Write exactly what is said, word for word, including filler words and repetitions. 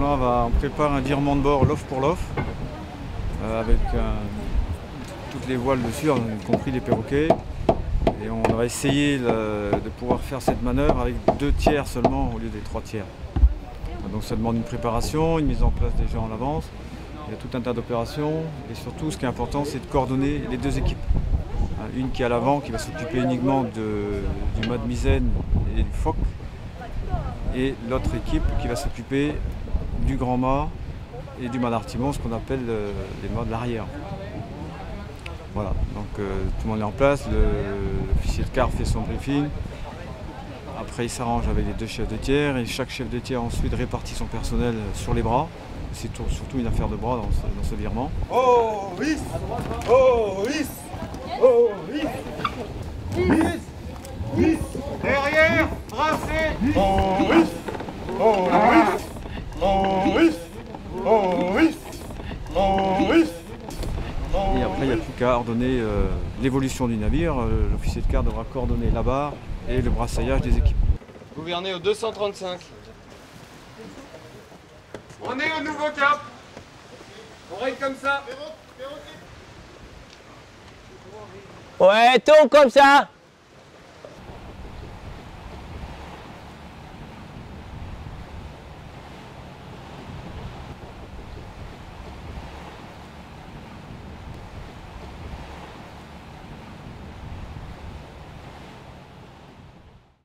là, on, va, on prépare un virement de bord, l'off pour l'off, euh, avec un, toutes les voiles dessus, y compris les perroquets. Et on va essayer le, de pouvoir faire cette manœuvre avec deux tiers seulement au lieu des trois tiers. Donc ça demande une préparation, une mise en place déjà en avance. Il y a tout un tas d'opérations et surtout ce qui est important c'est de coordonner les deux équipes. Une qui est à l'avant qui va s'occuper uniquement de, du mât de misaine et du foc et l'autre équipe qui va s'occuper du grand mât et du mât d'artimon, ce qu'on appelle euh, les mâts de l'arrière. Voilà, donc euh, tout le monde est en place, l'officier de quart fait son briefing. Après il s'arrange avec les deux chefs de tiers et chaque chef de tiers ensuite répartit son personnel sur les bras. C'est surtout une affaire de bras dans ce, dans ce virement. Oh oui, oh oui, oh oui, oui, oui, derrière, tracé. Oh oui, oh oui, oh oui, oh oui, oh oui. Et après il n'y a plus qu'à ordonner euh, l'évolution du navire. Euh, L'officier de quart devra coordonner la barre et le brassaillage des équipes. Gouverné au deux cent trente-cinq. On est au nouveau cap. On règle comme ça. Ouais, tombe comme ça.